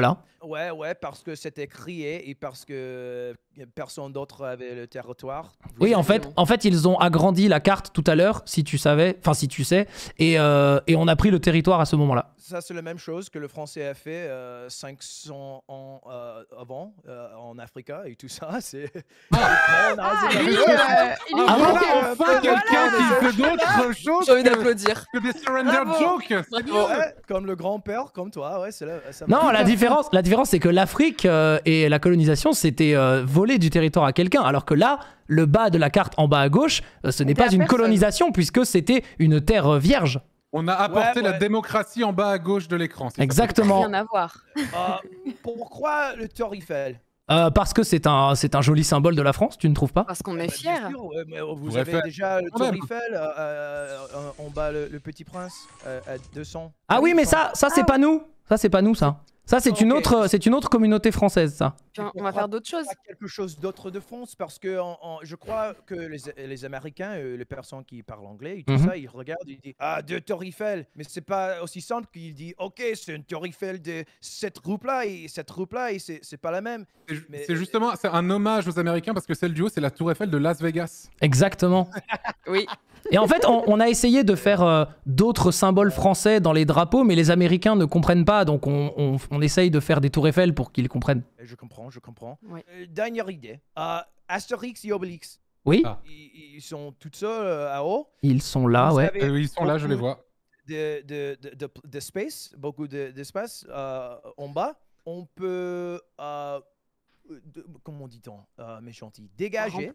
Ouais, ouais, parce que c'était crié et parce que personne d'autre avait le territoire. Oui, en fait, en fait, ils ont agrandi la carte tout à l'heure, si tu savais, enfin si tu sais, et, euh, et on a pris le territoire à ce moment-là. Ça, c'est la même chose que le français a fait euh, cinq cents ans euh, avant euh, en Afrique et tout ça. C'est. Ah, lui, euh, il est Ah bon. voilà, enfin quelqu'un qui fait d'autres choses J'ai envie que- d'applaudir. que des surrender Bravo. jokes. C'est bien. Ouais, comme le grand-père, comme toi, ouais, c'est là. ça Non, me- la différence, la différence, c'est que l'Afrique euh, et la colonisation, c'était euh, voler du territoire à quelqu'un, alors que là, le bas de la carte en bas à gauche, euh, ce n'est C'était pas à une personne. colonisation puisque c'était une terre euh, vierge. On a apporté Ouais, la ouais. démocratie en bas à gauche de l'écran. c'est ça. Exactement. Rien à voir. Euh, pourquoi le Tour Eiffel? Euh, parce que c'est un, c'est un joli symbole de la France, tu ne trouves pas? Parce qu'on est Bah, bien fiers. sûr, ouais, mais vous Pourrait avez faire déjà le quand Tour même. Eiffel euh, euh, en bas, le, le Petit Prince euh, à deux cents. Ah oui, mais ça, ça c'est pas nous. Ça c'est pas nous, ça. Ça c'est une Ok. autre, c'est une autre communauté française, ça. Puis on- on va faire d'autres choses. Pas quelque chose d'autre de France parce que en- en- je crois que les, les Américains, euh, les personnes qui parlent anglais et tout Mhm. ça, ils regardent, ils disent ah de Tour Eiffel, mais c'est pas aussi simple qu'ils disent ok c'est une Tour Eiffel de cette groupe là et cette groupe là et c'est c'est pas la même. C'est ju- Mais- C'est justement c'est un hommage aux Américains parce que celle du haut, c'est la Tour Eiffel de Las Vegas. Exactement. Oui. Et en fait, on, on a essayé de faire euh, d'autres symboles français dans les drapeaux, mais les Américains ne comprennent pas, donc on, on, on essaye de faire des tours Eiffel pour qu'ils comprennent. Et Je comprends, je comprends. Ouais. Euh, dernière idée, euh, Astérix et Obélix, Oui, Ah. ils, ils sont tout seuls euh, à haut. ils sont là, Vous ouais. avez Euh, ils sont là, je les beaucoup vois. De, de, de, de, de space, beaucoup de- d'espace euh, en bas. On peut, euh, de- comment dit-on, euh, méchanti, dégager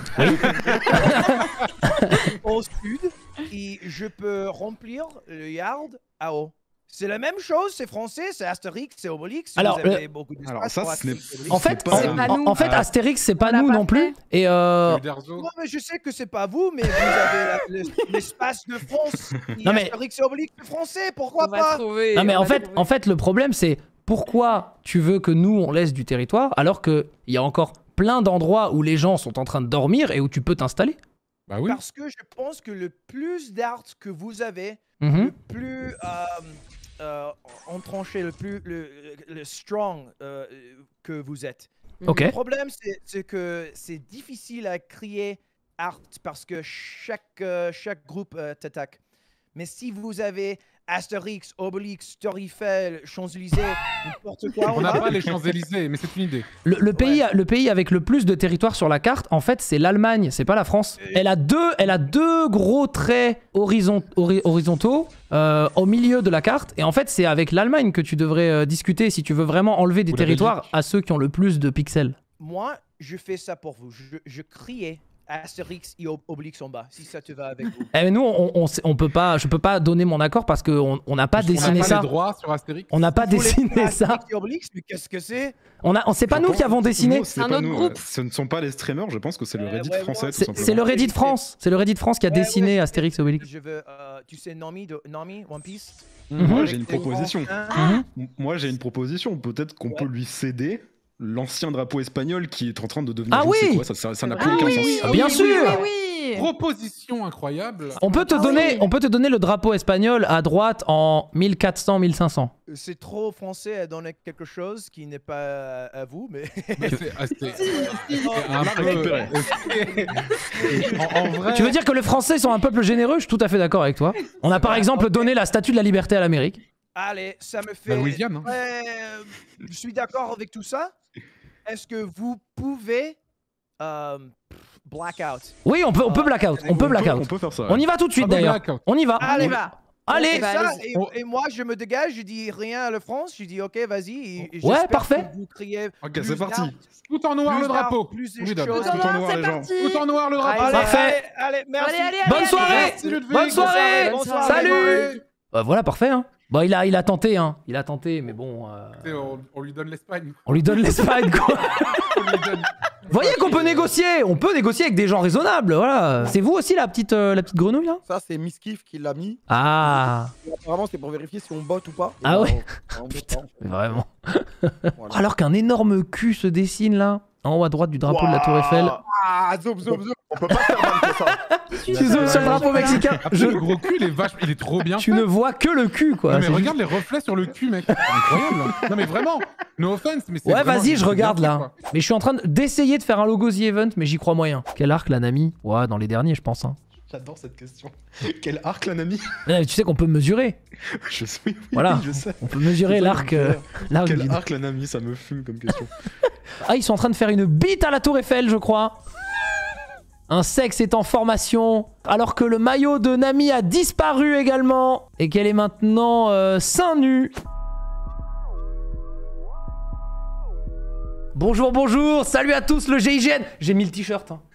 au sud et je peux remplir le yard à haut. C'est la même chose, c'est français, c'est Astérix, c'est Obélix. Alors, vous avez le- beaucoup d'espace Alors ça, pour ce n'est- Astérix et Obélix. En fait, pas- C'est pas en, nous. en fait, Ah. Astérix, c'est pas On l'a nous pas non plus. Et euh, Uderzo. Non, mais je sais que c'est pas vous, mais vous avez la- le- l'espace de France. Et Non, mais- Astérix et Obélix, c'est français, pourquoi On va pas trouver. non, mais on en va fait, trouver. en fait, le problème, c'est pourquoi tu veux que nous on laisse du territoire alors qu'il y a encore plein d'endroits où les gens sont en train de dormir et où tu peux t'installer. Bah oui. Parce que je pense que le plus d'art que vous avez, Mhm. le plus euh, euh, entranché, le plus le, le strong euh, que vous êtes. Ok. Le problème, c'est- c'est que c'est difficile à créer art parce que chaque, euh, chaque groupe euh, t'attaque. Mais si vous avez Astérix, Obélix, Tour Eiffel, Champs-Élysées, n'importe quoi, On n'a va. pas les Champs-Élysées, mais c'est une idée. Le, le pays, le pays avec le plus de territoire sur la carte, en fait, c'est l'Allemagne, c'est pas la France. Elle a deux, elle a deux gros traits horizon- hori- horizontaux euh, au milieu de la carte. Et en fait, c'est avec l'Allemagne que tu devrais euh, discuter si tu veux vraiment enlever des Ou la territoires Belgique. à ceux qui ont le plus de pixels. Moi, je fais ça pour vous. Je, je criais Astérix et Ob- Obélix en bas, si ça te va avec vous. Eh, mais nous, on, on, sait- on peut pas, je peux pas donner mon accord parce qu'on on n'a pas Parce qu'on dessiné n'a pas ça. les droits sur Astérix. On n'a pas Vous voulez dessiné pas ça. Astérix et Obélix, mais qu'est-ce que c'est On a, on c'est pas Je nous pense- qui avons dessiné. Non, c'est un pas autre nous, groupe. euh, Ce ne sont pas les streamers, je pense que c'est le Ouais, Reddit ouais, français, ouais, tout C'est simplement. c'est le Reddit France. C'est le Reddit France qui a Ouais, ouais, dessiné je Astérix et Obélix. Je veux, euh, tu sais, Nami, de, Nami, One Piece. Mhm. Moi, Avec j'ai une les proposition. grands seins. Mhm. Moi, j'ai une proposition. Peut-être qu'on peut lui céder l'ancien drapeau espagnol qui est en train de devenir. Ah je ne sais oui quoi, ça- ça ça n'a Ah plus aucun oui, sens. oui, Bien oui, sûr. oui, oui. Proposition incroyable. On peut te Ah donner, oui. on peut te donner le drapeau espagnol à droite en mille quatre cents mille cinq cents. C'est trop français à donner quelque chose qui n'est pas à, à vous, mais. Mais c'est ah, c'est- c'est Non, un non, peu- récupéré. en, en vrai. Tu veux dire que les Français sont un peuple généreux? Je suis tout à fait d'accord avec toi. On a par vrai. exemple Ok. donné la statue de la liberté à l'Amérique. Allez, ça me La fait. Louisiane, hein. Ouais, je suis d'accord avec tout ça. Est-ce que vous pouvez euh, blackout? Oui, on peut, on peut blackout. On peut On blackout. peut faire ça. On y va tout de suite Ah, bah, d'ailleurs. blackout. On y va. Allez, On- va. Allez. On fait Bah, ça, allez-y. et, On- et moi je me dégage, je dis rien à la France, je dis ok vas-y. et- et Ouais, j'espère parfait. que Vous criez Ok, plus c'est parti. d'art, Tout en noir plus le d'art, drapeau. plus de Oui, Dom. choses. Tout en noir, c'est les gens. parti. Tout en noir le drapeau. Allez, Parfait. allez, allez, merci. Allez, allez, Bonne allez, soirée. Merci, Ludwig. Bonne soirée. Bonne soirée. Salut. Bah, voilà, parfait. Hein. Bon, il a, il a tenté, hein. Il a tenté, mais bon, euh, Et On, on lui donne l'Espagne. on lui donne l'Espagne, quoi. On lui donne- Vous voyez qu'on peut négocier. On peut négocier avec des gens raisonnables. Voilà. C'est vous aussi la petite, euh, la petite grenouille là? Ça, c'est Miskiff qui l'a mis. Ah. Et apparemment, c'est pour vérifier si on botte ou pas. Et Ah bah, ouais. on- on Putain, botte mais vraiment. pas. Voilà. Alors qu'un énorme cul se dessine là, en haut à droite du drapeau de la Tour Eiffel. Ah, zoom, zoom, zoom. On peut pas faire mal que ça. Tu zoomes sur le drapeau mexicain. Après, Je... le gros cul, il est vache, il est trop bien. Tu fait. ne vois que le cul, quoi. Non, mais C'est regarde les reflets sur le cul, mec. C'est incroyable. Non, mais vraiment. No offense, mais c'est. Ouais, vraiment- vas-y, je c'est regarde bien là. fait, quoi. Mais je suis en train de- d'essayer de faire un logo The Event, mais j'y crois moyen. Quel arc, la Nami? Ouais, dans les derniers, je pense. Hein. J'adore cette question. Quel arc, la Nami? Euh, Tu sais qu'on peut mesurer. Je sais, oui, oui, Voilà. je sais. On peut mesurer C'est ça, l'arc. ça me fait euh, rire. l'arc Quel du- arc, la Nami? Ça me fume comme question. Ah, ils sont en train de faire une bite à la Tour Eiffel, je crois. Un sexe est en formation, alors que le maillot de Nami a disparu également, et qu'elle est maintenant euh, seins nus. Bonjour, bonjour, salut à tous, le G I G N. J'ai mis le t-shirt. Hein.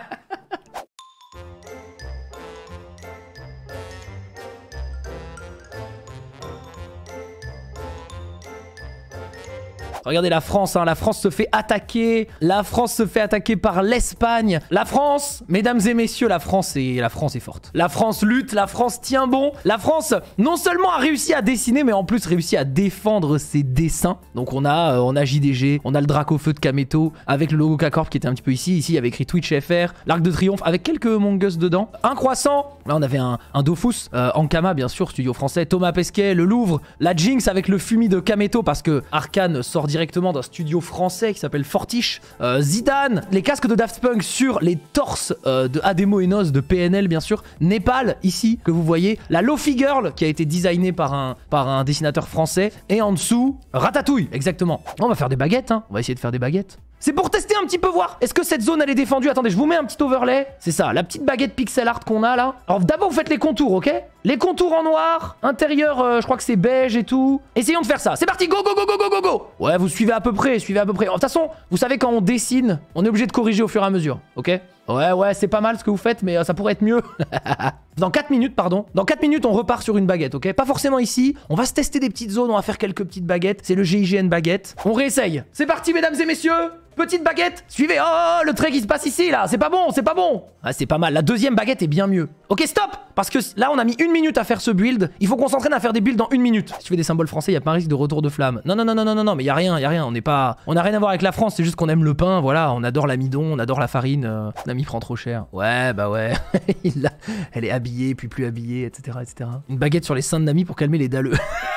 Regardez la France, hein. La France se fait attaquer. La France se fait attaquer par l'Espagne. La France, mesdames et messieurs, la France est, la France est forte. La France lutte, la France tient bon. La France, non seulement a réussi à dessiner, mais en plus réussi à défendre ses dessins. Donc on a, euh, on a J D G, on a le Dracofeu de Kameto, avec le logo K-Corp qui était un petit peu ici. Ici, il y avait écrit Twitch F R, l'Arc de Triomphe, avec quelques Mongus dedans. Un croissant. Là, on avait un, un Dofus, euh, Ankama, bien sûr, studio français. Thomas Pesquet, le Louvre. La Jinx avec le fumier de Kameto, parce que Arkane sort directement d'un studio français qui s'appelle Fortiche. Euh, Zidane, les casques de Daft Punk sur les torses euh, de Ademo et Noz de P N L, bien sûr. Népal, ici, que vous voyez. La Lofi Girl, qui a été designée par un, par un dessinateur français. Et en dessous, Ratatouille, exactement. On va faire des baguettes, hein. On va essayer de faire des baguettes. C'est pour tester un petit peu, voir est-ce que cette zone elle est défendue. Attendez, je vous mets un petit overlay. C'est ça, la petite baguette pixel art qu'on a là. Alors d'abord vous faites les contours, ok? Les contours en noir, intérieur euh, je crois que c'est beige et tout. Essayons de faire ça, c'est parti, go go go go go go go. Ouais, vous suivez à peu près, suivez à peu près. De toute façon, vous savez quand on dessine, on est obligé de corriger au fur et à mesure, ok? Ouais, ouais, c'est pas mal ce que vous faites, mais euh, ça pourrait être mieux. Dans quatre minutes, pardon. Dans quatre minutes, on repart sur une baguette, ok? Pas forcément ici. On va se tester des petites zones, on va faire quelques petites baguettes. C'est le G I G N baguette. On réessaye. C'est parti, mesdames et messieurs. Petite baguette. Suivez. Oh, oh, le trait qui se passe ici, là. C'est pas bon, c'est pas bon. Ah, c'est pas mal. La deuxième baguette est bien mieux. Ok, stop. Parce que là, on a mis une minute à faire ce build. Il faut qu'on s'entraîne à faire des builds dans une minute. Si tu fais des symboles français, il y a pas un risque de retour de flamme. Non, non, non, non, non, non, non, mais il y a rien, il y a rien. On n'est pas, on a rien à voir avec la France. C'est juste qu'on aime le pain. Voilà, on adore l'amidon, on adore la farine. Euh, Nami prend trop cher. Ouais, bah ouais. Il a... Elle est habillée, puis plus habillée, et cetera, et cetera. Une baguette sur les seins de Nami pour calmer les dalleux.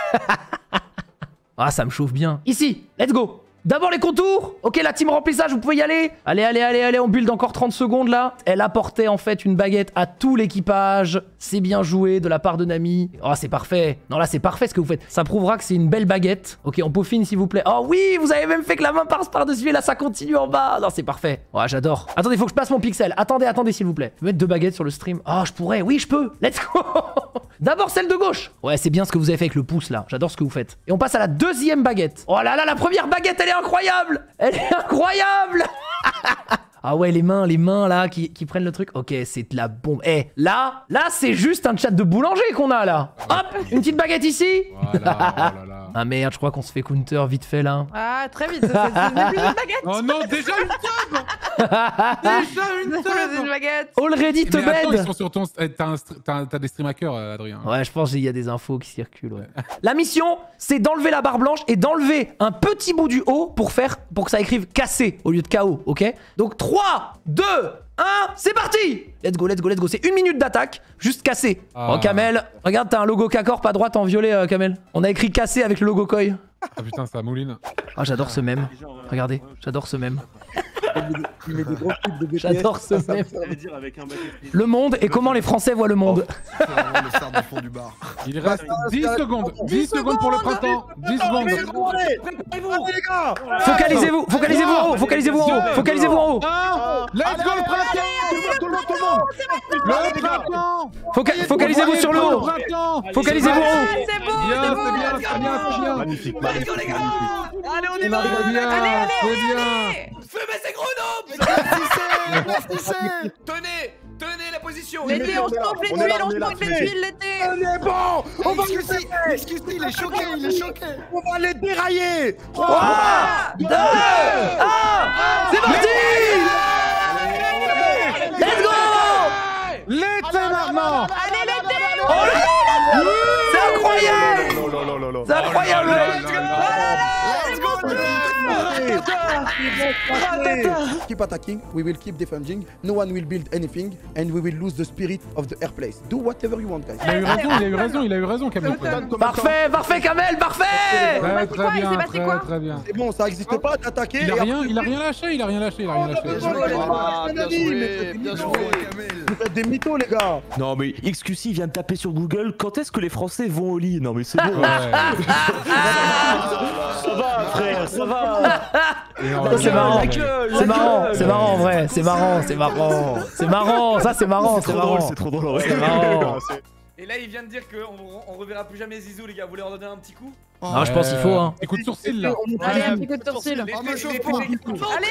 Ah, ça me chauffe bien. Ici, let's go. D'abord les contours. Ok, la team remplissage, vous pouvez y aller. Allez, allez, allez, allez, on build encore trente secondes là. Elle apportait en fait une baguette à tout l'équipage. C'est bien joué de la part de Nami. Oh, c'est parfait. Non, là, c'est parfait ce que vous faites. Ça prouvera que c'est une belle baguette. Ok, on peaufine s'il vous plaît. Oh oui, vous avez même fait que la main passe par-dessus et là, ça continue en bas. Non, c'est parfait. Ouais, j'adore. Attendez, faut que je passe mon pixel. Attendez, attendez, s'il vous plaît. Je peux mettre deux baguettes sur le stream. Oh, je pourrais. Oui, je peux. Let's go. D'abord celle de gauche. Ouais, c'est bien ce que vous avez fait avec le pouce là. J'adore ce que vous faites. Et on passe à la deuxième baguette. Oh là là, la première baguette, elle est incroyable. Elle est incroyable. Ah ouais, les mains, les mains là qui, qui prennent le truc. Ok, c'est de la bombe. Eh, là, là, c'est juste un chat de boulanger qu'on a là. Hop, une petite baguette ici. Voilà, oh là là. Ah merde, je crois qu'on se fait counter vite fait là. Ah, très vite, c'est c'est plus une baguette. Oh non, déjà une tube. Déjà une C'est tube. une baguette. Already to Mais attends, ils bed. sont sur ton... eh, T'as un str- t'as un- t'as des stream hackers, euh, Adrien. Ouais, je pense qu'il y a des infos qui circulent. Ouais. La mission, c'est d'enlever la barre blanche et d'enlever un petit bout du haut pour faire pour que ça écrive cassé au lieu de K O, ok? Donc trois, deux, un, c'est parti. Let's go, let's go, let's go. C'est une minute d'attaque, juste cassé. Ah. Oh Kamel, regarde, t'as un logo K-Corp à droite en violet, euh, Kamel. On a écrit cassé avec le logo Koi. Ah putain, ça mouline. Ah, j'adore ce mème. Regardez, j'adore ce mème. Il met des gros clips de B T S. J'adore ce ça, mème. ça veut dire avec un Le monde et comment les Français voient le monde. le star du fond du bar. Il reste dix secondes. dix secondes pour le printemps. dix secondes. Focalisez-vous, focalisez-vous en haut, focalisez-vous en haut, focalisez-vous en haut. Let's go le printemps. Tout le monde, tout le monde. Le printemps. Foca- Focalisez-vous sur le haut. Focalisez-vous en haut. C'est beau, Bien, c'est beau. c'est bien, c'est bien, c'est bien. Magnifique, magnifique. Allez, on est C'est bon. bien, Allez, allez, c'est allez, bien. allez. Fumez ces grenouilles. Tenez, tenez la position. L'été, on se pompe les On est là, tuiles, on on se est là, pompe les fumée. tuiles l'été. On est bon. On va Excusez, excusez, il est choqué, il est choqué. On va les dérailler. trois, deux, un, c'est parti. Let's go. L'été maintenant. Allez, l'été. Oh là là, c'est incroyable. Oh là là là là. C'est incroyable. Let's go, Keep attacking, we will keep defending, no one will build anything, and we will lose the spirit of the air place. Do whatever you want, guys. Il a eu raison, il a eu raison, il a eu raison, Kamel. Parfait, parfait, Kamel, parfait. Très, très bien, très, très bien. C'est bon, ça n'existe pas d'attaquer. Il a rien, il a rien lâché, il a rien lâché, il a rien lâché. Bien joué, bien joué, Kamel. Vous faites des mythos, les gars. Non mais X Q C vient de taper sur Google, quand est-ce que les Français vont au lit? Non mais c'est bon. Ça va frère, ça va. C'est marrant, c'est marrant, c'est marrant en vrai, c'est marrant, c'est marrant, c'est marrant, ça c'est marrant, c'est marrant, c'est trop drôle, c'est marrant. Et là, il vient de dire qu'on on reverra plus jamais Zizou, les gars. Vous voulez en donner un petit coup? Ah, je pense qu'il faut, hein. Petit coup de sourcil là. Allez, un petit coup de sourcil. Allez, les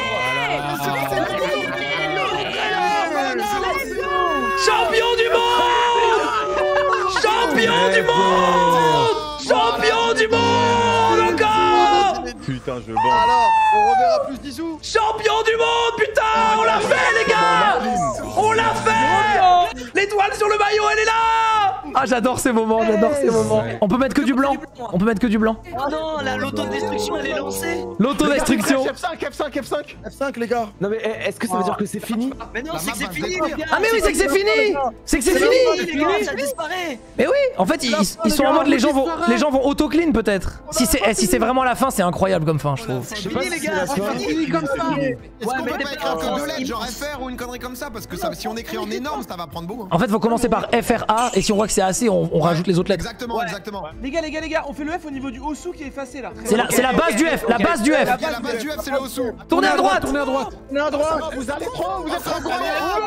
Champion du monde! Champion du monde! Champion du monde encore! Putain, je bande. Alors, on reverra plus Zizou. Champion du monde, putain! On l'a fait, les gars! On l'a fait! L'étoile sur le maillot, elle est là! Ah, j'adore ces moments, j'adore ces moments. On peut mettre que du blanc. On peut mettre que du blanc. Oh non, l'autodestruction, elle est lancée. L'autodestruction. F cinq, F cinq, F cinq. F cinq, les gars. Non mais est-ce que ça veut dire que c'est fini? Mais non, c'est que c'est fini, les gars. Ah mais oui, c'est que c'est fini! C'est que c'est fini! Les gars, ça disparaît. Mais oui, en fait, ils, ils sont en mode les gens vont, les gens vont auto-clean peut-être. Si c'est eh, si c'est vraiment la fin, c'est incroyable comme fin, je trouve. C'est fini, les gars. C'est fini comme ça. Est-ce qu'on peut pas écrire que deux lettres, genre F R ou une connerie comme ça? Parce que ça, si on écrit en énorme, ça va prendre beau. En fait, faut commencer par F R A et si on voit que c'est assez, on, on rajoute les autres lettres. Exactement, exactement. Les gars, les gars, les gars, on fait le F au niveau du Osu qui est effacé là. C'est la, c'est la base du F, la base du F. La base du F, c'est le Osu. Tournez à droite, tournez à droite. Tournez à droite. Vous allez trop, vous êtes trop gros.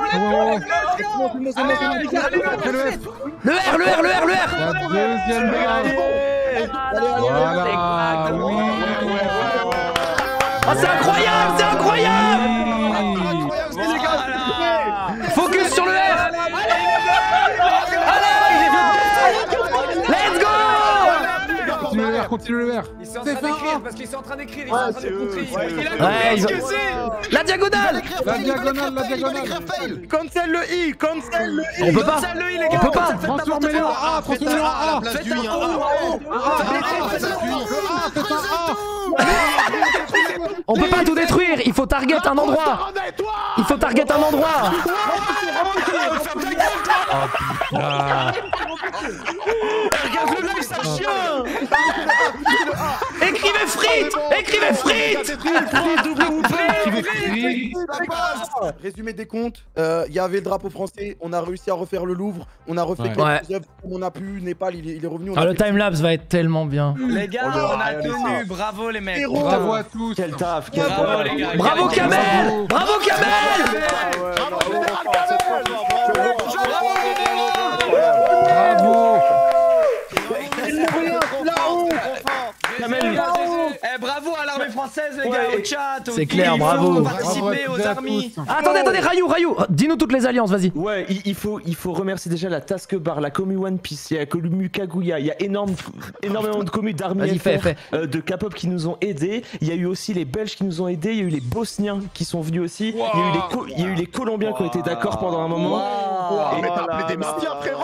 Le R, le R, le R, le R. La deuxième vague. Voilà, oui. Ah, c'est incroyable, c'est incroyable. Focus sur le R. Let's go. Continue le R, continue le R. Ils sont en train d'écrire parce qu'ils sont en train d'écrire, ils sont en train de contrer. Ouais, ils ont... La diagonale. La diagonale, la diagonale. Cancel le I, cancel le I. On peut pas. On peut pas. Transformez-le en A, transformez-le en A. Faites un On peut pas tout détruire, il faut target un endroit. Il faut target un endroit. Regarde le live, c'est un chien. Écrivez frites. Écrivez frites. Résumé des comptes, il euh, y avait le drapeau français, on a réussi à refaire le Louvre, on a refait Ouais. quelques Ouais. œuvres comme on a pu, Népal il est, il est revenu. On Ah, a le fait- timelapse va être tellement bien. Les gars, on a tenu. Bravo les mecs. Héros. Bravo à tous. Quel taf, quel Bravo taf. les gars. Bravo Kamel. Bravo Kamel. Bravo. Eh, bravo à l'armée française les gars, au chat, au C'est clair, team, bravo. faut participer Bravo à aux tous et à armies. tous. Ah, attendez, attendez, Rayou, Rayou, dis-nous toutes les alliances, vas-y. Ouais, il, il faut, il faut remercier déjà la Task Bar, la commu One Piece, il y a la commu Kaguya, il y a énorme, énormément de communes d'armées Vas-y, fais, fais. euh, de K-pop qui nous ont aidés. Il y a eu aussi les Belges qui nous ont aidés, il y a eu les Bosniens qui sont venus aussi, il, y a eu les Co- il y a eu les Colombiens qui ont été d'accord pendant un moment. Wow. Mais t'as appelé des Mastiens, frérot.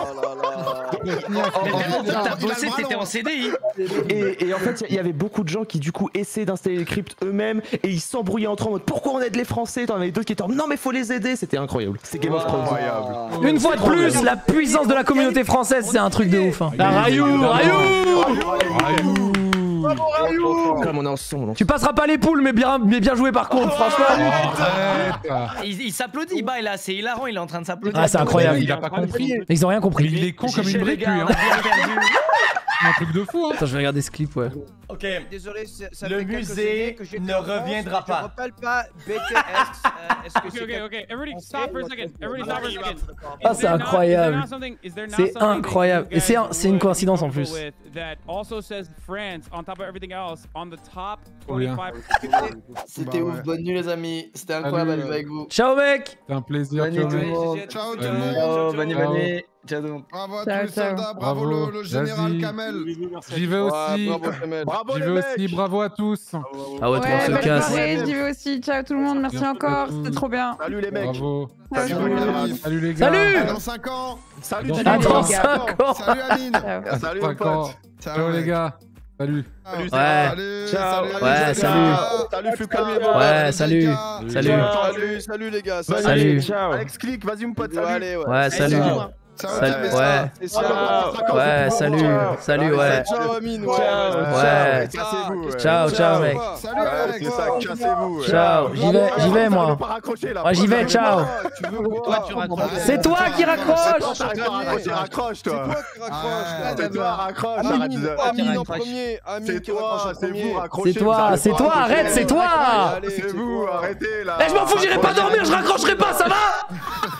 T'as bossé, t'étais en C D I. Et, et en fait, il y avait beaucoup de gens qui du coup essayaient d'installer les cryptes eux-mêmes et ils s'embrouillaient entre eux en mode pourquoi on aide les Français? T'en avais d'autres qui étaient en non mais faut les aider, c'était incroyable. C'est Game of Thrones. Une fois de plus, la puissance de la communauté française, c'est un truc de ouf. Hein. Ah, Rayou, Rayou. Comme on est ensemble. Tu passeras pas les poules, mais bien, mais bien joué par contre, franchement. Il, il s'applaudit, bah là, c'est hilarant, il est en train de s'applaudir. Ah, c'est incroyable. Il a pas compris. Ils ont rien compris. Il est con comme une brique, lui. Hein. Un truc de fou, hein. Attends, je vais regarder ce clip, ouais. Ok. Désolé, ça ça Le fait quelques musée années que j'étais ne en France, reviendra Je pas. rappelle pas B T S. euh, Est-ce que Okay, c'est okay, okay. Everybody stop for a second. Everybody stop for a second. Ah, Is c'est there not- incroyable. is there not something- is there not C'est something incroyable. that you Et c'est un- guys c'est une would coïncidence en be plus. comfortable with That also says France on top of everything else on the top Trop bien. twenty-five. C'était Bah ouf, ouais. bonne nuit les amis. C'était incroyable Salut. d'être avec vous. Ciao, mec. C'est un plaisir, Bonne ciao, nuit, mec. tout le monde. Ciao tout Salut. le monde. Ciao, bonne nuit, Ciao. bonne nuit. Ciao tout le monde. Bravo à Ciao, tous les ciao. soldats, bravo Bravo. le, le général Vas-y. Kamel. J'y vais aussi. Bravo J'y les vais mecs. aussi, bravo à tous. Ah ouais, toi, on Ouais, se belle casse. soirée, j'y vais aussi. Ciao tout le monde, merci Merci encore, beaucoup. c'était trop bien. Salut les mecs. Bravo. Ciao, Salut, tout le monde. Salut. Salut les gars. Salut. Dans cinq ans. Salut Dans les cinq gars. Attends, cinq ans. Salut Amine. Ciao. Salut Cinq mon pote. ans. Ciao les mec. gars. Salut. Salut, Ouais. salut, Ciao. salut, Ouais, salut. Salut, Fuka. Ouais, salut. Salut. Salut, salut les gars. Salut. Alex, clique, vas-y, mon pote, salut. Allez, ouais. Ouais, salut. Salut, ouais. Ouais, salut. Salut, ouais. Ciao, Amine. Ouais. Ouais. Ciao, ciao, mec. Salut, Alex. C'est ça, cassez-vous. Ciao. J'y vais, j'y vais, moi. Moi, j'y vais, ciao. Toi, tu raccroches. C'est toi qui raccroche. Raccroche, toi. C'est toi, raccroche. Amine, Amine en premier. Amine qui raccroche en premier. C'est toi, c'est toi, arrête, c'est toi. C'est vous, arrêtez là. Eh, je m'en fous, j'irai pas dormir, je raccrocherai pas, ça va?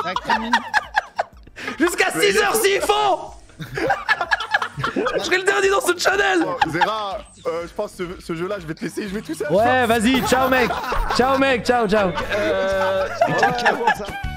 Jusqu'à six heures s'il faut. Je serai le dernier dans ce channel. Zera, euh, je pense que ce, ce jeu-là, je vais te laisser, je vais tout seul. Ouais, vas-y, ciao mec. Ciao mec, ciao, ciao. Euh...